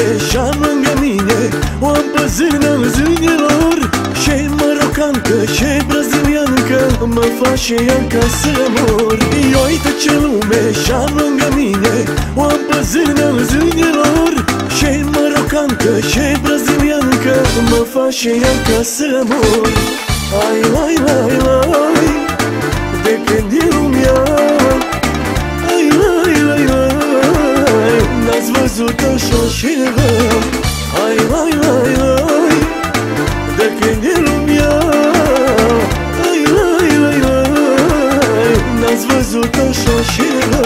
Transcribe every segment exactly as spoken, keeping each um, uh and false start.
și-am lângă mine o am pe zână zânelor. Și-i marocancă, și-i braziliancă, mă face ea ca să mor. Ioi-te ce lume și-am lângă mine o am pe zână zânelor. Și-i marocancă, și-i braziliancă, mă face ea ca să mor. Ai, ai, ai, ai, de când e lumea. Ai, ai, ai, ai, n-ați văzut așa ceva. Ai, ai, ai, ai, de când e lumea. Ai, ai, ai, ai, n-ați văzut așa ceva.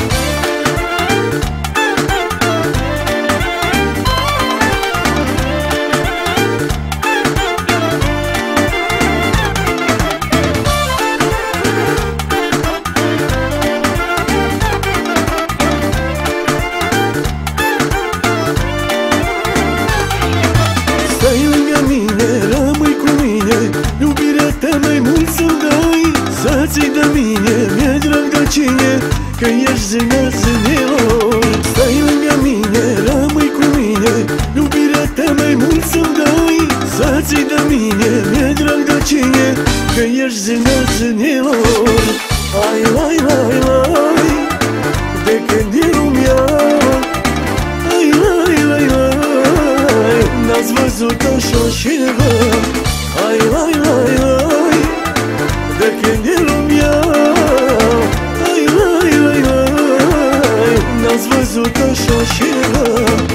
Stai lângă mine, rămâi cu mine, iubirea ta mai mult să-mi dai. Să ții de mine, mi-e drag de cine, că ești zâna zânelor. Stai lângă mine, rămâi cu mine, iubirea ta mai mult să-mi dai. Să ții de mine, mi-e drag de cine, că ești zâna zânelor. Ai, ai, ai, ai, de când e lumea. Ai, ai, ai, ai, n-ați văzut așa ceva. Ai, ai, ai, ai, de când e lumea. Ai, ai, ai, ai, n-ați văzut așa ceva.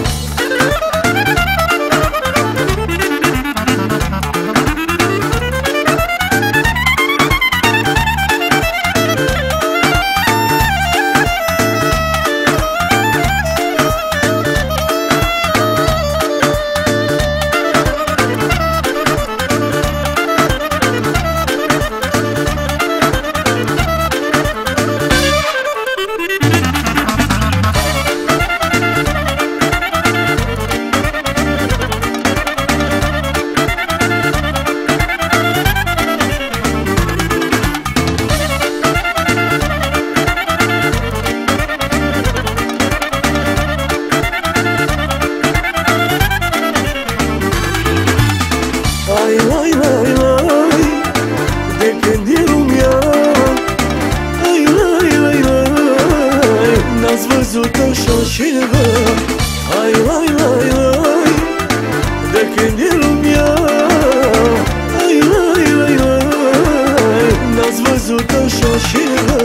Ai, ai, ai, ai, de când e lumea. Ai, ai, ai, ai, n-ați văzut așa ceva. Ai, ai, ai, ai, de când e lumea. Ai, ai, ai, ai, n-ați văzut așa ceva.